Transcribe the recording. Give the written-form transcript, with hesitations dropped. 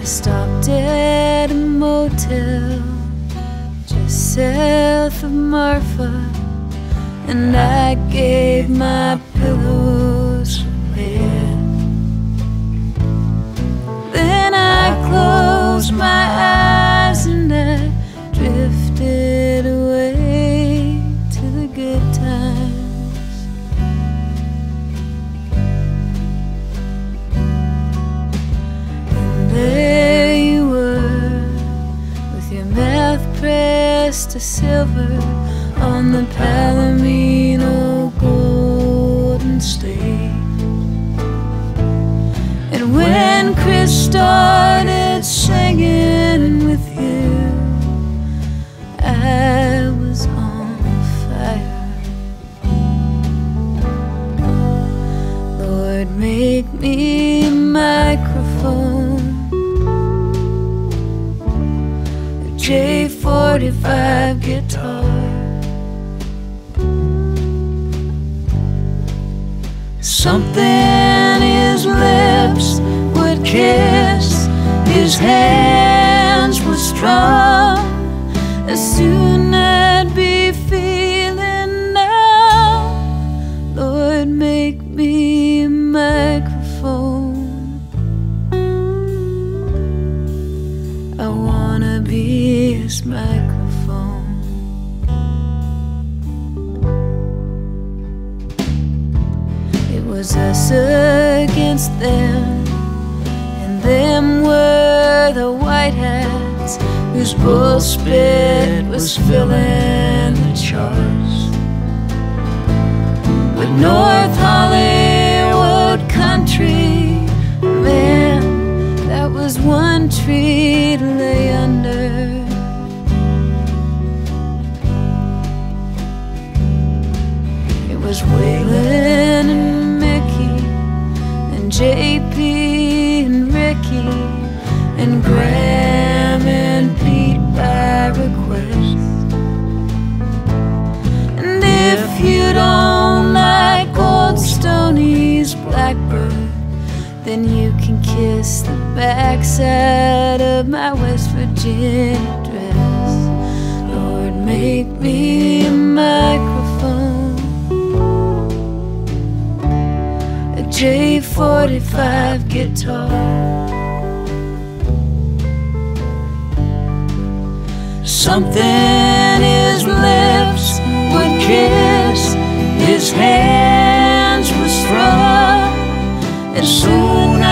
stopped at a motel just south of Marfa, and I gave my pillows a bed. Then I closed my eyes and I drifted away to the good times. And there you were, with your mouth pressed to silver on the Palomino golden stage. And when Chris started singing with you, I was on fire. Lord, make me a microphone, a J45 guitar, something his lips would kiss, his hands would strum. As soon I'd be feeling now. Lord, make me a microphone. I wanna be his microphone. It was us against them, and them were the white hats whose bullspit was filling the charts. But North Hollywood country, man, that was one tree to lay under. It was Waylon and Mickey and JP and Ricky and Graham and Pete by request. And if you don't like Old Stoney's Blackbird, then you can kiss the backside of my West Virginia dress. Lord, make me a microphone, a J45 guitar, something his lips would kiss, his hands would throb. As soon